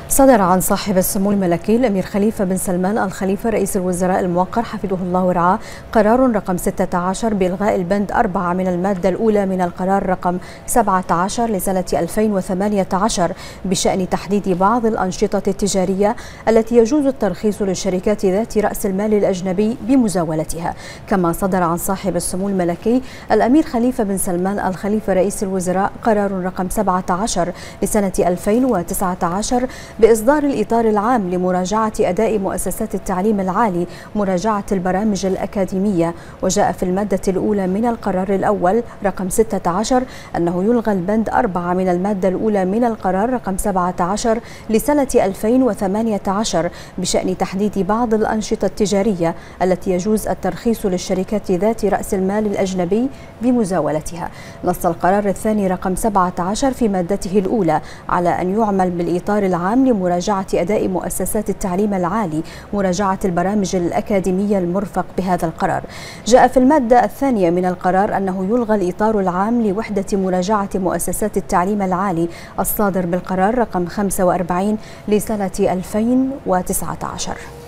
صدر عن صاحب السمو الملكي الأمير خليفة بن سلمان آل خليفة رئيس الوزراء الموقر حفظه الله ورعاه قرار رقم 16 بإلغاء البند 4 من المادة الأولى من القرار رقم 17 لسنة 2018 بشأن تحديد بعض الأنشطة التجارية التي يجوز الترخيص للشركات ذات رأس المال الأجنبي بمزاولتها. كما صدر عن صاحب السمو الملكي الأمير خليفة بن سلمان آل خليفة رئيس الوزراء قرار رقم 17 لسنة 2019 بإصدار الإطار العام لمراجعة أداء مؤسسات التعليم العالي مراجعة البرامج الأكاديمية. وجاء في المادة الأولى من القرار الأول رقم 16 أنه يلغى البند 4 من المادة الأولى من القرار رقم 17 لسنة 2018 بشأن تحديد بعض الأنشطة التجارية التي يجوز الترخيص للشركات ذات رأس المال الأجنبي بمزاولتها. نص القرار الثاني رقم 17 في مادته الأولى على أن يعمل بالإطار العام لمراجعة أداء مؤسسات التعليم العالي مراجعة البرامج الأكاديمية المرفق بهذا القرار. جاء في المادة الثانية من القرار أنه يلغى الإطار العام لوحدة مراجعة مؤسسات التعليم العالي الصادر بالقرار رقم 45 لسنة 2019.